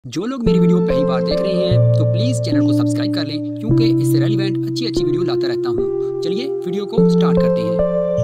जो लोग मेरी वीडियो पहली बार देख रहे हैं तो प्लीज़ चैनल को सब्सक्राइब कर लें क्योंकि इससे रेलिवेंट अच्छी वीडियो लाता रहता हूँ। चलिए वीडियो को स्टार्ट करते हैं।